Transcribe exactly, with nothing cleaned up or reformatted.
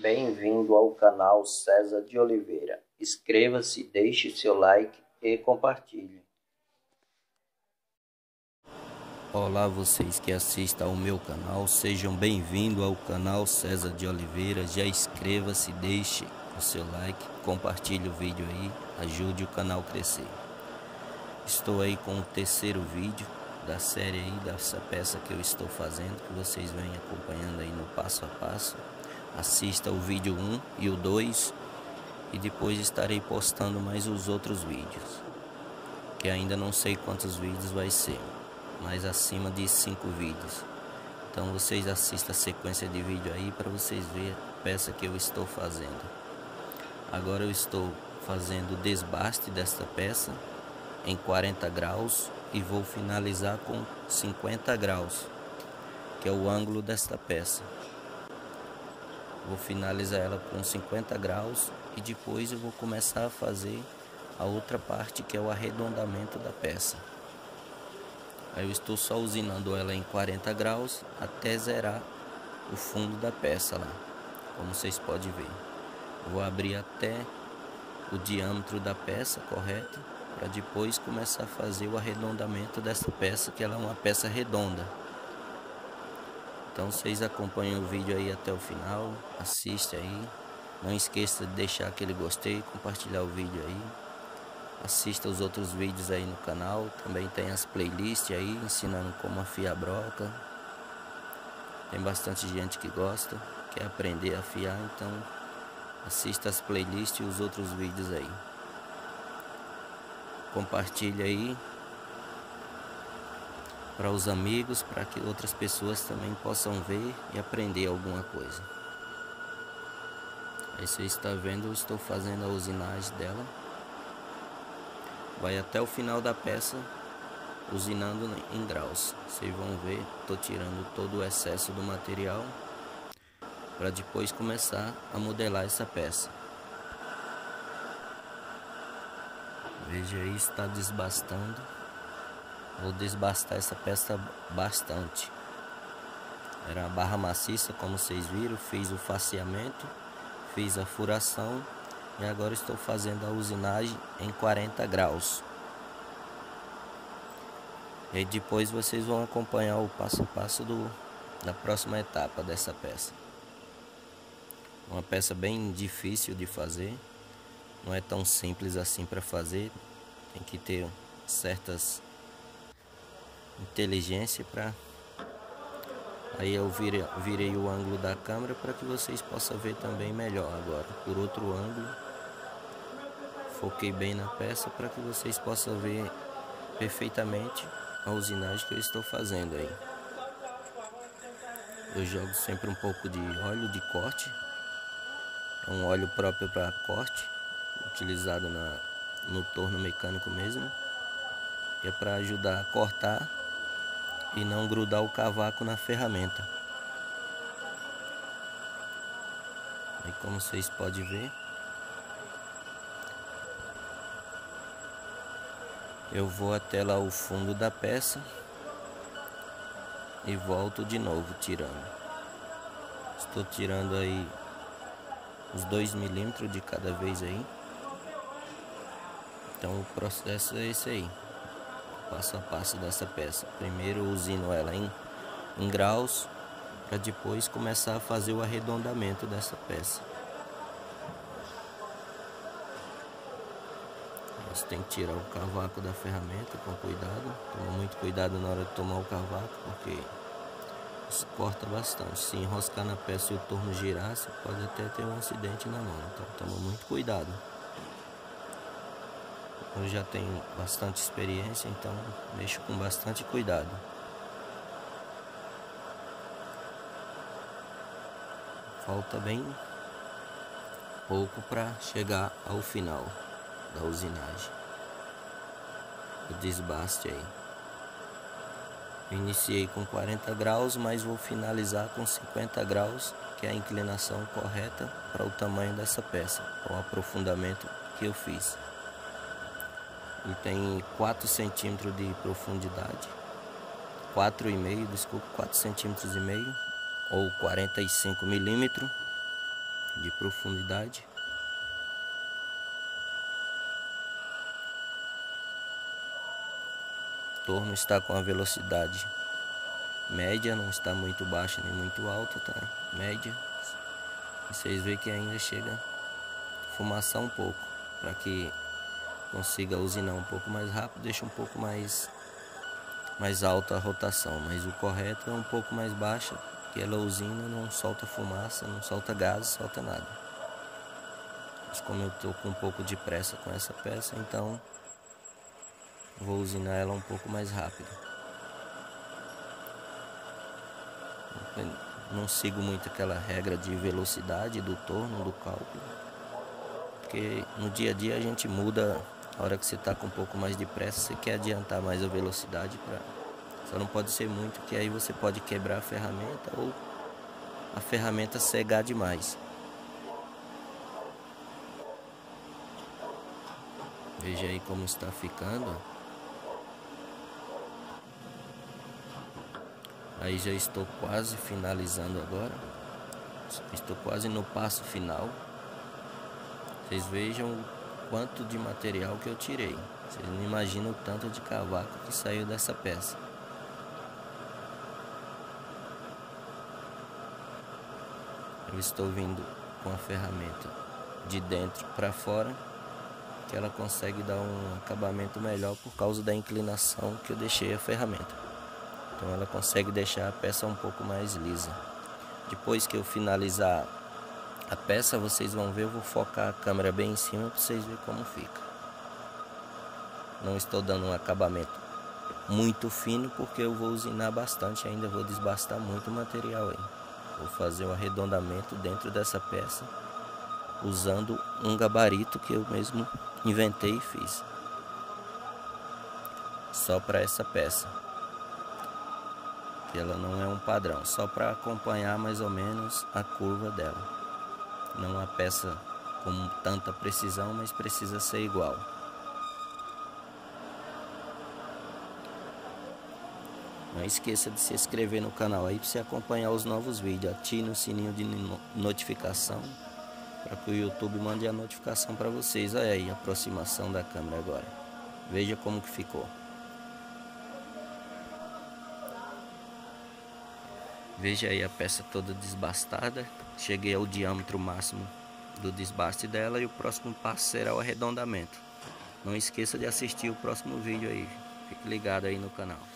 Bem-vindo ao canal César de Oliveira. Inscreva-se, deixe seu like e compartilhe. Olá, vocês que assistem ao meu canal, sejam bem-vindos ao canal César de Oliveira. Já inscreva-se, deixe o seu like, compartilhe o vídeo aí, ajude o canal a crescer. Estou aí com o terceiro vídeo da série aí, dessa peça que eu estou fazendo, que vocês vêm acompanhando aí no passo a passo. Assista o vídeo um e o dois e depois estarei postando mais os outros vídeos, que ainda não sei quantos vídeos vai ser, mas acima de cinco vídeos. Então vocês assistam a sequência de vídeo aí para vocês verem a peça que eu estou fazendo. Agora eu estou fazendo o desbaste desta peça em quarenta graus e vou finalizar com cinquenta graus, que é o ângulo desta peça. Vou finalizar ela com cinquenta graus e depois eu vou começar a fazer a outra parte, que é o arredondamento da peça. Aí eu estou só usinando ela em quarenta graus até zerar o fundo da peça lá, como vocês podem ver. Vou abrir até o diâmetro da peça correto, para depois começar a fazer o arredondamento dessa peça, que ela é uma peça redonda. Então vocês acompanhem o vídeo aí até o final, assista aí, não esqueça de deixar aquele gostei, compartilhar o vídeo aí, assista os outros vídeos aí no canal, também tem as playlists aí ensinando como afiar a broca. Tem bastante gente que gosta, quer aprender a afiar, então assista as playlists e os outros vídeos aí. Compartilhe aí para os amigos, para que outras pessoas também possam ver e aprender alguma coisa. Aí você está vendo, eu estou fazendo a usinagem dela. Vai até o final da peça, usinando em graus. Vocês vão ver, estou tirando todo o excesso do material, para depois começar a modelar essa peça. Veja aí, está desbastando. Vou desbastar essa peça bastante. Era a barra maciça, como vocês viram. Fiz o faceamento, fiz a furação e agora estou fazendo a usinagem em quarenta graus. E depois vocês vão acompanhar o passo a passo do, da próxima etapa dessa peça. Uma peça bem difícil de fazer, não é tão simples assim para fazer. Tem que ter certas inteligência para... Aí eu virei, virei o ângulo da câmera para que vocês possam ver também melhor agora, por outro ângulo. Foquei bem na peça para que vocês possam ver perfeitamente a usinagem que eu estou fazendo aí. Eu jogo sempre um pouco de óleo de corte, é um óleo próprio para corte, utilizado na, no torno mecânico mesmo, que é para ajudar a cortar e não grudar o cavaco na ferramenta. Aí, como vocês podem ver, eu vou até lá o fundo da peça e volto de novo tirando. Estou tirando aí os dois milímetros de cada vez aí. Então o processo é esse aí, passo a passo dessa peça. Primeiro usino ela em, em graus, para depois começar a fazer o arredondamento dessa peça. Você tem que tirar o cavaco da ferramenta com cuidado. Toma muito cuidado na hora de tomar o cavaco, porque isso corta bastante. Se enroscar na peça e o torno girar, você pode até ter um acidente na mão. Então toma muito cuidado. Eu já tenho bastante experiência, então mexo com bastante cuidado. Falta bem pouco para chegar ao final da usinagem, o desbaste aí. Eu iniciei com quarenta graus, mas vou finalizar com cinquenta graus, que é a inclinação correta para o tamanho dessa peça, com o aprofundamento que eu fiz. Ele tem quatro centímetros de profundidade, quatro e meio, desculpa, quatro centímetros e meio, ou quarenta e cinco milímetros. de profundidade. O torno está com a velocidade média, não está muito baixa nem muito alta, tá? Média. Vocês veem que ainda chega a fumaçar um pouco, para que consiga usinar um pouco mais rápido, deixa um pouco mais mais alta a rotação, mas o correto é um pouco mais baixa, que ela usina, não solta fumaça, não solta gás, solta nada. Mas como eu estou com um pouco de pressa com essa peça, então vou usinar ela um pouco mais rápido. Não sigo muito aquela regra de velocidade do torno, do cálculo, porque no dia a dia a gente muda. A hora que você está com um pouco mais de pressa, você quer adiantar mais a velocidade, pra... só não pode ser muito, que aí você pode quebrar a ferramenta ou a ferramenta cegar demais. Veja aí como está ficando. Aí já estou quase finalizando agora. Estou quase no passo final. Vocês vejam o quanto de material que eu tirei. Vocês não imaginam o tanto de cavaco que saiu dessa peça. Eu estou vindo com a ferramenta de dentro para fora, que ela consegue dar um acabamento melhor por causa da inclinação que eu deixei a ferramenta. Então ela consegue deixar a peça um pouco mais lisa. Depois que eu finalizar a peça, vocês vão ver, eu vou focar a câmera bem em cima para vocês verem como fica. Não estou dando um acabamento muito fino porque eu vou usinar bastante ainda, vou desbastar muito material aí. Vou fazer um arredondamento dentro dessa peça usando um gabarito que eu mesmo inventei e fiz só para essa peça, que ela não é um padrão, só para acompanhar mais ou menos a curva dela. Não uma peça com tanta precisão, mas precisa ser igual. Não esqueça de se inscrever no canal aí para você acompanhar os novos vídeos. Ative o sininho de notificação para que o YouTube mande a notificação para vocês. Olha aí a aproximação da câmera agora. Veja como que ficou. Veja aí a peça toda desbastada. Cheguei ao diâmetro máximo do desbaste dela e o próximo passo será o arredondamento. Não esqueça de assistir o próximo vídeo aí. Fique ligado aí no canal.